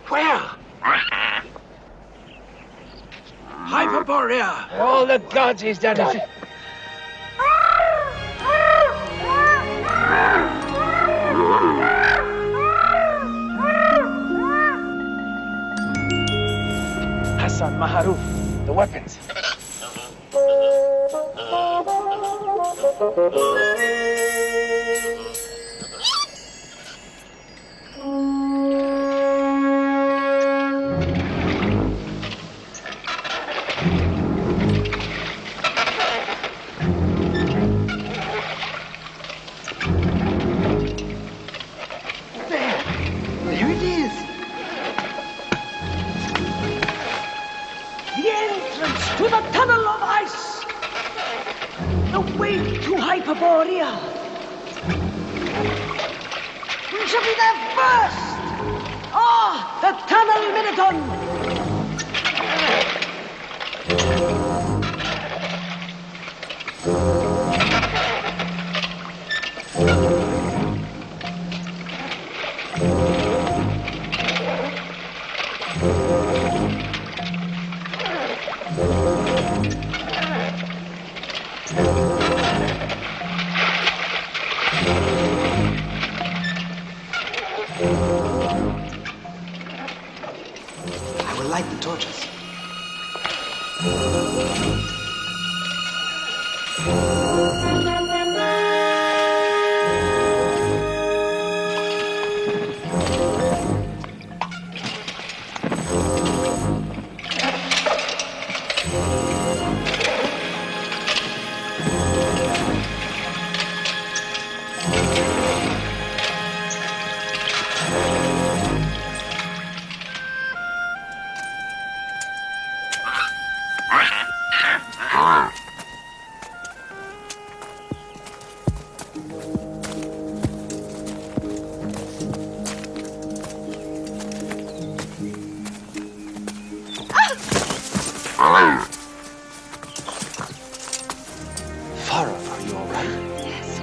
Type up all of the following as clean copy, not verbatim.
Where? Hyperborea! All the gods, he's done it. Hassan, Maharuf, the weapons. We shall be there first! Ah, the tunnel Minotaur! I will light the torches. Farah, are you all right? Yes.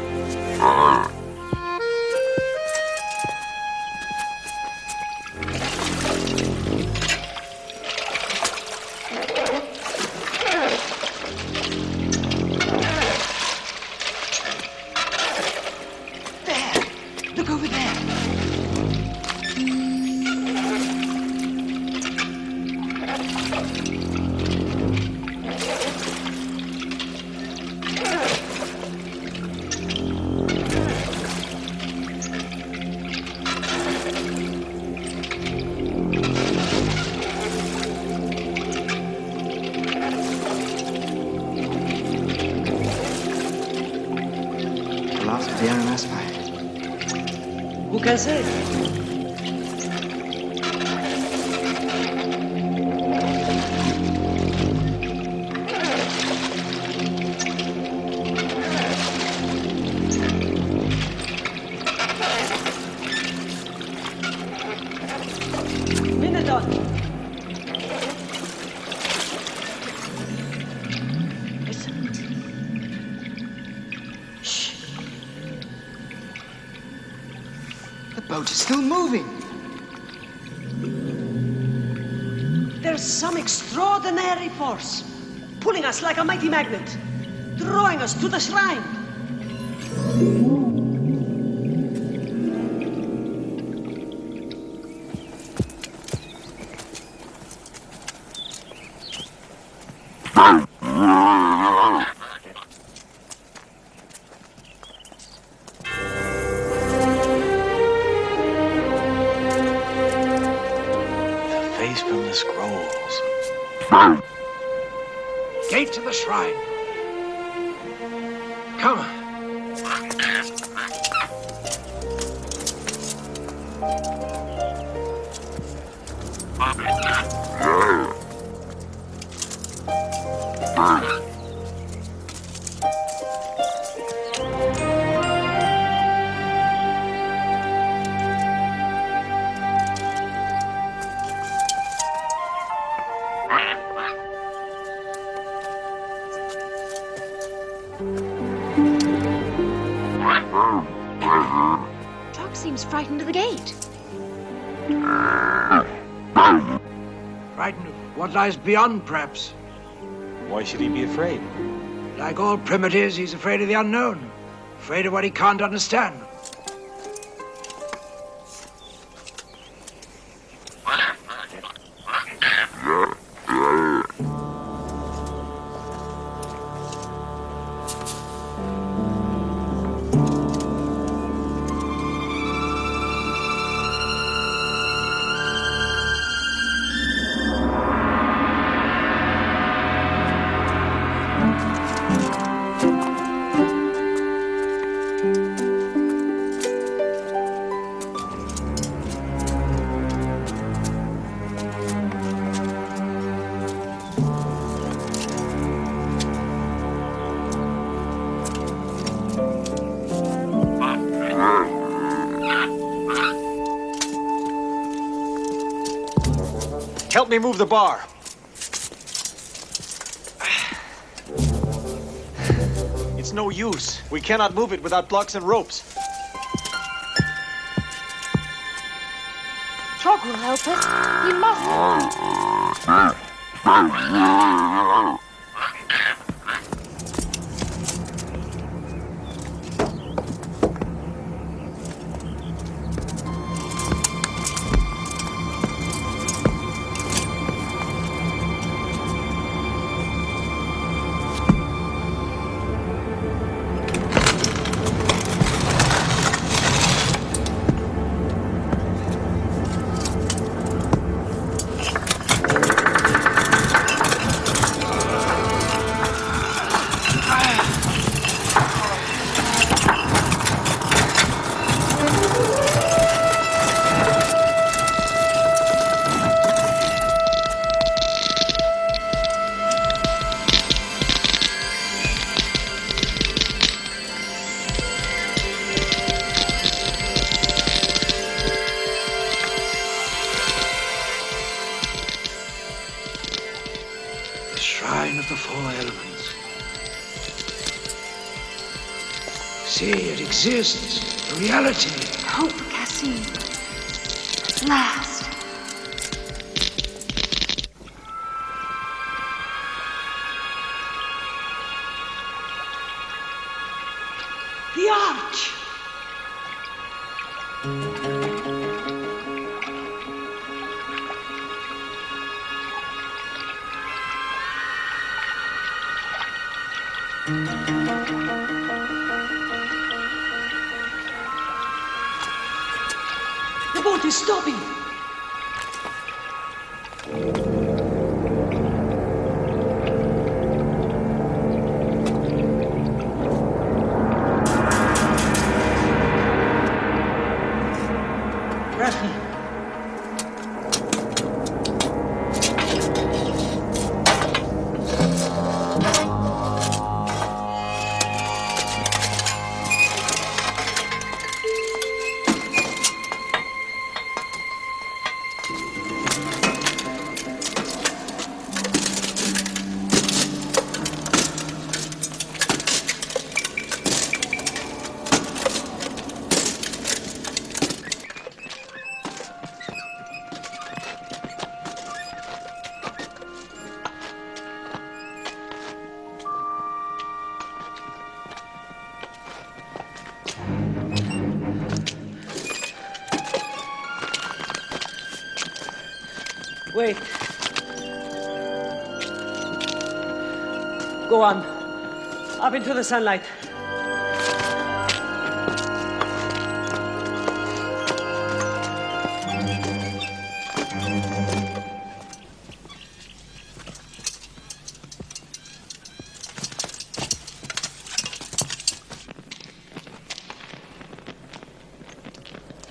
There! Look over there! Who can say? Minotaur! Listen. Shh. The boat is still moving. There's some extraordinary force pulling us like a mighty magnet, drawing us to the shrine. From the scrolls. Gate to the shrine. Come. Dog seems frightened of the gate. Frightened of what lies beyond, perhaps. Why should he be afraid? Like all primitives, he's afraid of the unknown. Afraid of what he can't understand. Help me move the bar. It's no use. We cannot move it without blocks and ropes. Trog will help us. He must. Shrine of the four elements. See, it exists. A reality. Hope, Cassie. At last. The arch! The boat is stopping! Grasp me. Wait. Go on. Up into the sunlight.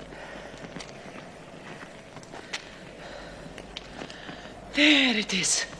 There it is.